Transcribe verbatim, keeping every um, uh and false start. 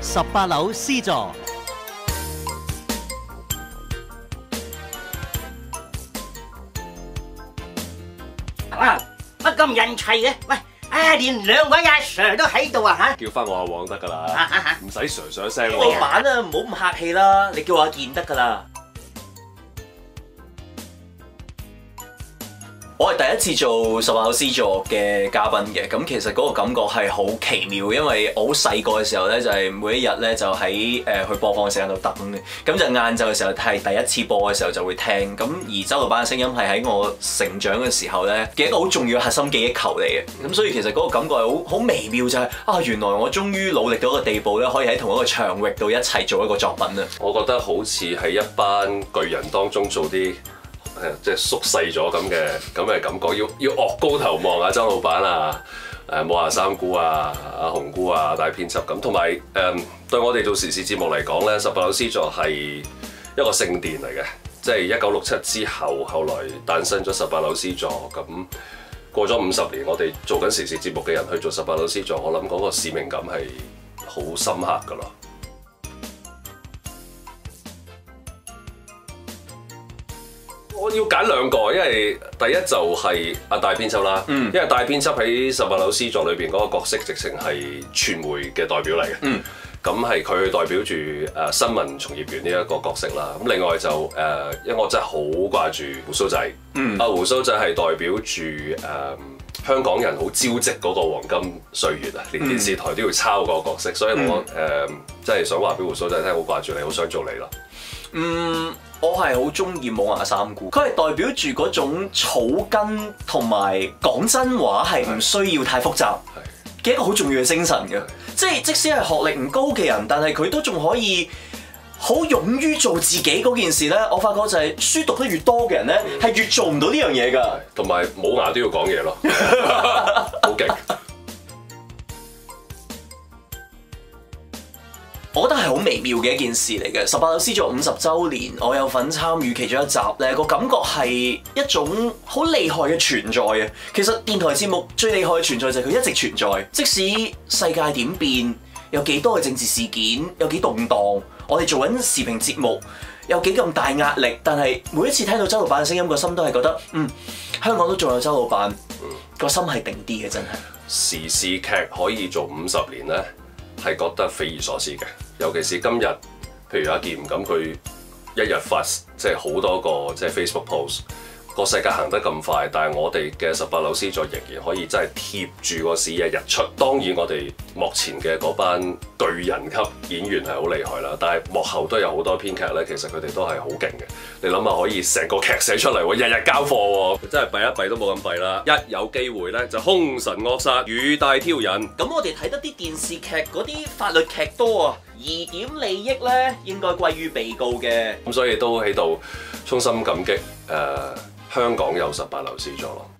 十八樓 C 座。 啊，乜咁人齊嘅？喂，啊，連兩位阿 Sir 都喺度啊嚇！ 叫翻我阿黃得㗎啦，唔使 Sir 上聲老闆啊，唔好咁客氣啦，你叫我阿健得㗎啦。我係第一次做十八樓 C 座嘅嘉賓嘅，咁其實嗰個感覺係好奇妙，因為我好細個嘅時候咧，就係每一日咧就喺誒去播放嘅時間度等嘅，咁就晏晝嘅時候係第一次播嘅時候就會聽，咁而周老闆嘅聲音係喺我成長嘅時候咧嘅一個好重要嘅核心記憶球嚟嘅，咁所以其實嗰個感覺係好好微妙，就係啊原來我終於努力到一個地步咧，可以喺同一個場域度一齊做一個作品啊！ 我覺得好似係一班巨人當中做啲。即係縮細咗咁嘅咁嘅感覺，要要岳高頭望啊，周老闆啊，誒冇下三姑啊，阿紅姑啊，大編輯咁，同埋誒對我哋做時事節目嚟講咧，十八樓 C 座係一個聖殿嚟嘅，即係一九六七之後，後來誕生咗十八樓 C 座，咁過咗五十年，我哋做緊時事節目嘅人去做十八樓 C 座，我諗嗰個使命感係好深刻㗎咯。我要揀兩個，因為第一就係阿大編輯啦，嗯、因為大編輯喺十八樓 C 座裏邊嗰個角色，直情係傳媒嘅代表嚟嘅。咁係佢代表住誒新聞從業員呢一個角色啦。咁另外就誒、呃，因為我真係好掛住鬍鬚仔，阿、嗯、鬍鬚仔係代表住誒、呃、香港人好招積嗰個黃金歲月啊，連電視台都要抄嗰個角色，所以我誒真係想話俾鬍鬚仔聽，好掛住你，好想做你咯。 嗯。我係好中意冇牙三姑，佢係代表住嗰種草根同埋講真話係唔需要太複雜嘅一個好重要嘅精神嘅，即係即使係學歷唔高嘅人，但係佢都仲可以好勇於做自己嗰件事咧。我發覺就係書讀得越多嘅人咧，係、嗯、越做唔到呢樣嘢㗎。 同埋冇牙都要講嘢咯，好勁。 我覺得係好微妙嘅一件事嚟嘅。十八樓 C 座五十週年，我有份參與其中一集咧，個感覺係一種好厲害嘅存在啊！其實電台節目最厲害嘅存在就係佢一直存在，即使世界點變，有幾多嘅政治事件，有幾動盪，我哋做緊時評節目，有幾咁大壓力，但係每一次聽到周老闆嘅聲音，個心都係覺得，嗯，香港都仲有周老闆，個心係定啲嘅，真係。 時事劇可以做五十年咧，係覺得匪夷所思嘅。尤其是今日，譬如阿健咁，佢一日發即係好多個即係 Facebook post，個世界行得咁快，但係我哋嘅十八樓 C 座仍然可以真係貼住個市日日出。當然我哋幕前嘅嗰班巨人級演員係好厲害啦，但係幕後都有好多編劇咧，其實佢哋都係好勁嘅。你諗下，可以成個劇寫出嚟喎，日日交貨喎，真係弊一弊都冇咁弊啦。一有機會咧，就兇神惡煞、語帶挑釁。 咁我哋睇得啲電視劇嗰啲法律劇多啊，疑點利益咧應該歸於被告嘅。 咁所以都喺度衷心感激誒、呃、香港有十八樓 C 座咯。